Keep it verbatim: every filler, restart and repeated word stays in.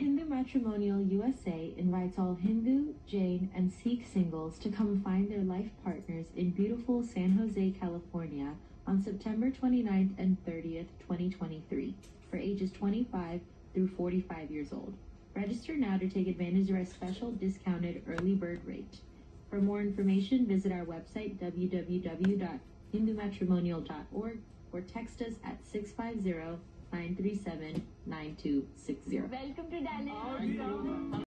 Hindu Matrimonial U S A invites all Hindu, Jain, and Sikh singles to come find their life partners in beautiful San Jose, California on September twenty-ninth and thirtieth, twenty twenty-three, for ages twenty-five through forty-five years old. Register now to take advantage of our special discounted early bird rate. For more information, visit our website w w w dot hindu matrimonial dot org or text us at six five zero, nine three seven, nine two six zero. Welcome to Dallas.